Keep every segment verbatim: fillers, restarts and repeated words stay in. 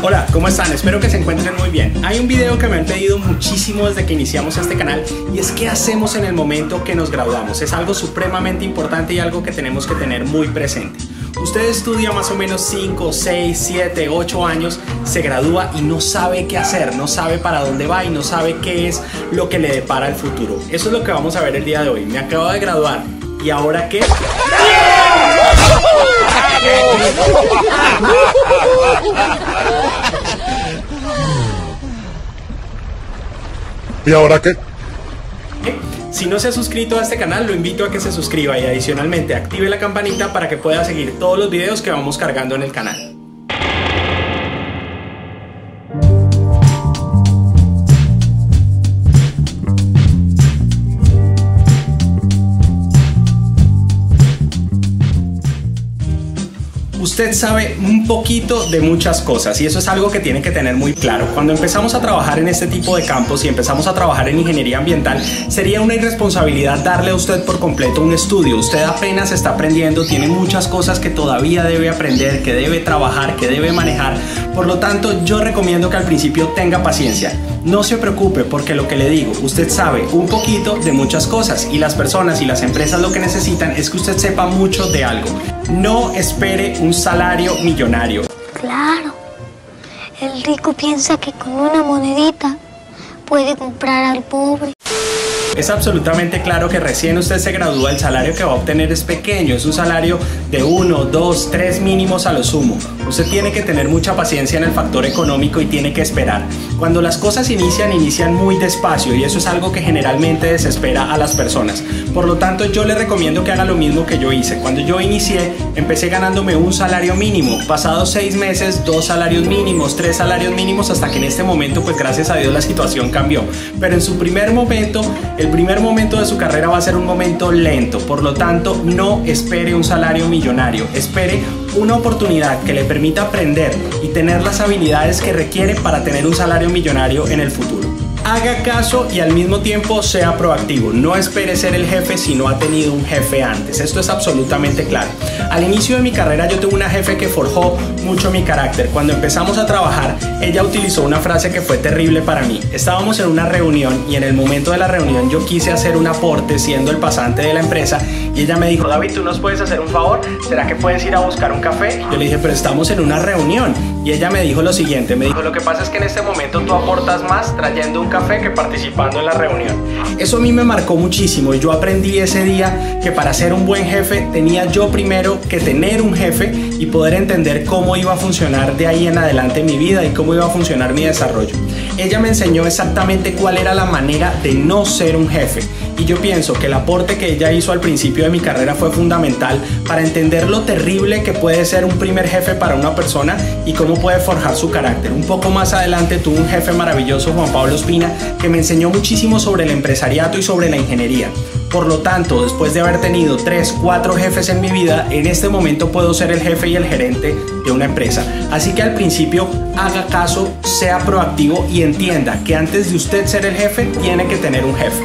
Hola, ¿cómo están? Espero que se encuentren muy bien. Hay un video que me han pedido muchísimo desde que iniciamos este canal y es qué hacemos en el momento que nos graduamos. Es algo supremamente importante y algo que tenemos que tener muy presente. Usted estudia más o menos cinco, seis, siete, ocho años, se gradúa y no sabe qué hacer, no sabe para dónde va y no sabe qué es lo que le depara el futuro. Eso es lo que vamos a ver el día de hoy. Me acabo de graduar y ¿ahora qué? ¿Y ahora qué? Si no se ha suscrito a este canal, lo invito a que se suscriba y adicionalmente active la campanita para que pueda seguir todos los videos que vamos cargando en el canal. Usted sabe un poquito de muchas cosas y eso es algo que tiene que tener muy claro. Cuando empezamos a trabajar en este tipo de campos y empezamos a trabajar en ingeniería ambiental, sería una irresponsabilidad darle a usted por completo un estudio. Usted apenas está aprendiendo, tiene muchas cosas que todavía debe aprender, que debe trabajar, que debe manejar. Por lo tanto, yo recomiendo que al principio tenga paciencia. No se preocupe porque lo que le digo, usted sabe un poquito de muchas cosas y las personas y las empresas lo que necesitan es que usted sepa mucho de algo. No espere un salario millonario. Claro, el rico piensa que con una monedita puede comprar al pobre. Es absolutamente claro que recién usted se gradúa, el salario que va a obtener es pequeño, es un salario de uno, dos, tres mínimos a lo sumo. Usted tiene que tener mucha paciencia en el factor económico y tiene que esperar. Cuando las cosas inician, inician muy despacio y eso es algo que generalmente desespera a las personas. Por lo tanto, yo le recomiendo que haga lo mismo que yo hice. Cuando yo inicié, empecé ganándome un salario mínimo. Pasados seis meses, dos salarios mínimos, tres salarios mínimos, hasta que en este momento, pues gracias a Dios, la situación cambió. Pero en su primer momento, el primer momento de su carrera va a ser un momento lento. Por lo tanto, no espere un salario millonario. Espere una oportunidad que le permita aprender y tener las habilidades que requiere para tener un salario millonario en el futuro. Haga caso y al mismo tiempo sea proactivo. No espere ser el jefe si no ha tenido un jefe antes. Esto es absolutamente claro. Al inicio de mi carrera yo tuve una jefe que forjó mucho mi carácter. Cuando empezamos a trabajar, ella utilizó una frase que fue terrible para mí. Estábamos en una reunión y en el momento de la reunión yo quise hacer un aporte siendo el pasante de la empresa y ella me dijo: David, ¿tú nos puedes hacer un favor? ¿Será que puedes ir a buscar un café? Yo le dije: pero estamos en una reunión. Y ella me dijo lo siguiente, me dijo: lo que pasa es que en este momento tú aportas más trayendo un café que participando en la reunión. Eso a mí me marcó muchísimo y yo aprendí ese día que para ser un buen jefe tenía yo primero que tener un jefe y poder entender cómo iba a funcionar de ahí en adelante mi vida y cómo iba a funcionar mi desarrollo. Ella me enseñó exactamente cuál era la manera de no ser un jefe y yo pienso que el aporte que ella hizo al principio de mi carrera fue fundamental para entender lo terrible que puede ser un primer jefe para una persona y cómo puede forjar su carácter. Un poco más adelante tuve un jefe maravilloso, Juan Pablo Espina, que me enseñó muchísimo sobre el empresariado y sobre la ingeniería. Por lo tanto, después de haber tenido tres, cuatro jefes en mi vida, en este momento puedo ser el jefe y el gerente de una empresa. Así que al principio haga caso, sea proactivo y entienda que antes de usted ser el jefe, tiene que tener un jefe.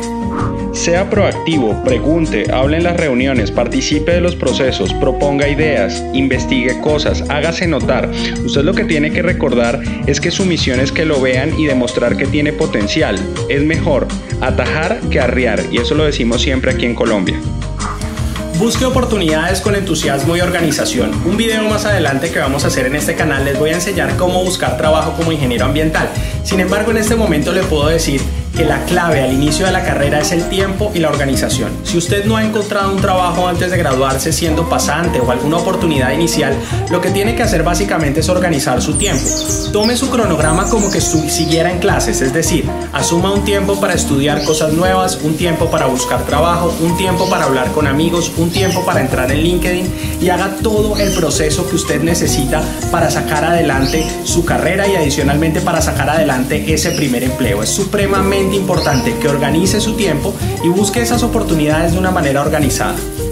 Sea proactivo, pregunte, hable en las reuniones, participe de los procesos, proponga ideas, investigue cosas, hágase notar. Usted lo que tiene que recordar es que su misión es que lo vean y demostrar que tiene potencial. Es mejor atajar que arriar y eso lo decimos siempre aquí en Colombia. Busque oportunidades con entusiasmo y organización. Un video más adelante que vamos a hacer en este canal les voy a enseñar cómo buscar trabajo como ingeniero ambiental. Sin embargo, en este momento le puedo decir que la clave al inicio de la carrera es el tiempo y la organización. Si usted no ha encontrado un trabajo antes de graduarse siendo pasante o alguna oportunidad inicial, lo que tiene que hacer básicamente es organizar su tiempo. Tome su cronograma como que siguiera en clases, es decir, asuma un tiempo para estudiar cosas nuevas, un tiempo para buscar trabajo, un tiempo para hablar con amigos, un tiempo para entrar en LinkedIn y haga todo el proceso que usted necesita para sacar adelante su carrera y adicionalmente para sacar adelante ese primer empleo. Es supremamente importante que organice su tiempo y busque esas oportunidades de una manera organizada.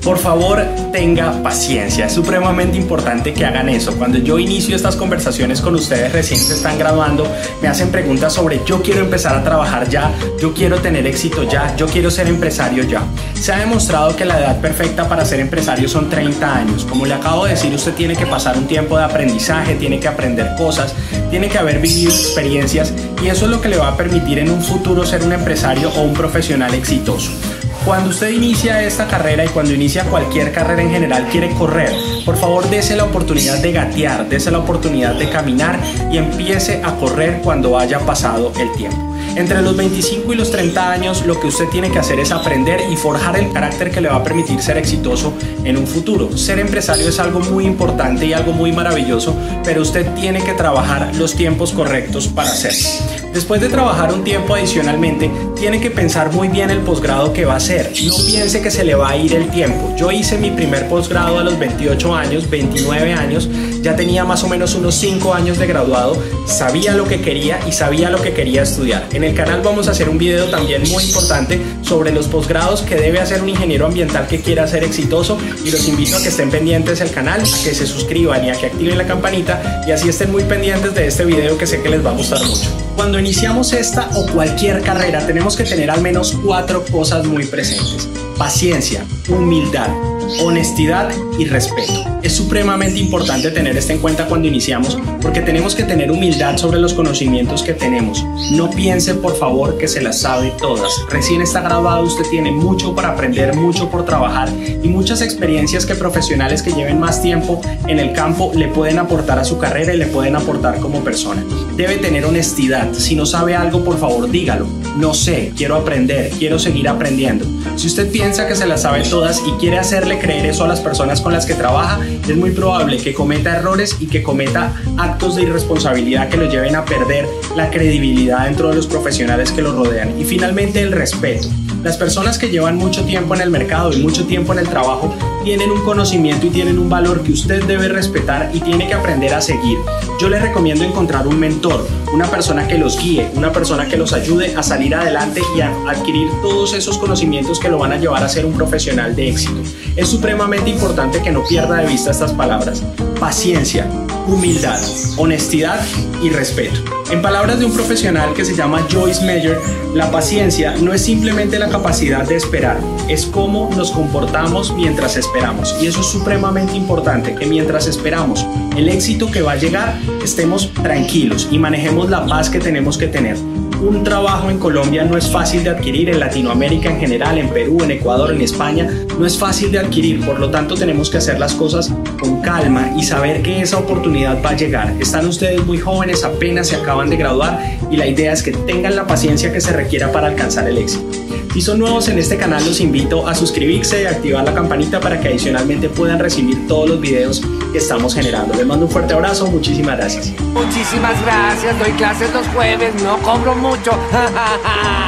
Por favor, tenga paciencia. Es supremamente importante que hagan eso. Cuando yo inicio estas conversaciones con ustedes recién se están graduando, me hacen preguntas sobre yo quiero empezar a trabajar ya, yo quiero tener éxito ya, yo quiero ser empresario ya. Se ha demostrado que la edad perfecta para ser empresario son treinta años. Como le acabo de decir, usted tiene que pasar un tiempo de aprendizaje, tiene que aprender cosas, tiene que haber vivido experiencias y eso es lo que le va a permitir en un futuro ser un empresario o un profesional exitoso. Cuando usted inicia esta carrera y cuando inicia cualquier carrera en general quiere correr, por favor dese la oportunidad de gatear, dese la oportunidad de caminar y empiece a correr cuando haya pasado el tiempo. Entre los veinticinco y los treinta años lo que usted tiene que hacer es aprender y forjar el carácter que le va a permitir ser exitoso en un futuro. Ser empresario es algo muy importante y algo muy maravilloso, pero usted tiene que trabajar los tiempos correctos para hacerlo. Después de trabajar un tiempo adicionalmente, tiene que pensar muy bien el posgrado que va a hacer. No piense que se le va a ir el tiempo. Yo hice mi primer posgrado a los veintiocho años, veintinueve años, ya tenía más o menos unos cinco años de graduado, sabía lo que quería y sabía lo que quería estudiar. En el canal vamos a hacer un video también muy importante sobre los posgrados que debe hacer un ingeniero ambiental que quiera ser exitoso y los invito a que estén pendientes del canal, a que se suscriban y a que activen la campanita y así estén muy pendientes de este video que sé que les va a gustar mucho. Cuando iniciamos esta o cualquier carrera tenemos que tener al menos cuatro cosas muy presentes: paciencia, humildad, honestidad y respeto. Es supremamente importante tener esto en cuenta cuando iniciamos porque tenemos que tener humildad sobre los conocimientos que tenemos. No piense por favor que se las sabe todas. Recién está graduado, usted tiene mucho por aprender, mucho por trabajar y muchas experiencias que profesionales que lleven más tiempo en el campo le pueden aportar a su carrera y le pueden aportar como persona. Debe tener honestidad. Si no sabe algo, por favor dígalo. No sé, quiero aprender, quiero seguir aprendiendo. Si usted piensa que se las sabe todas y quiere hacerle creer eso a las personas con las que trabaja, es muy probable que cometa errores y que cometa actos de irresponsabilidad que lo lleven a perder la credibilidad dentro de los profesionales que lo rodean. Y finalmente, el respeto. Las personas que llevan mucho tiempo en el mercado y mucho tiempo en el trabajo tienen un conocimiento y tienen un valor que usted debe respetar y tiene que aprender a seguir. Yo les recomiendo encontrar un mentor, una persona que los guíe, una persona que los ayude a salir adelante y a adquirir todos esos conocimientos que lo van a llevar a ser un profesional de éxito. Es supremamente importante que no pierda de vista estas palabras: paciencia, humildad, honestidad y respeto. En palabras de un profesional que se llama Joyce Meyer, la paciencia no es simplemente la capacidad de esperar, es cómo nos comportamos mientras esperamos. Y eso es supremamente importante, que mientras esperamos el éxito que va a llegar, estemos tranquilos y manejemos la paz que tenemos que tener. Un trabajo en Colombia no es fácil de adquirir, en Latinoamérica en general, en Perú, en Ecuador, en España, no es fácil de adquirir, por lo tanto tenemos que hacer las cosas con calma y saber que esa oportunidad va a llegar. Están ustedes muy jóvenes, apenas se acaban de graduar y la idea es que tengan la paciencia que se requiera para alcanzar el éxito. Si son nuevos en este canal, los invito a suscribirse y activar la campanita para que adicionalmente puedan recibir todos los videos que estamos generando. Les mando un fuerte abrazo, muchísimas gracias. Muchísimas gracias, doy clases los jueves, no cobro mucho.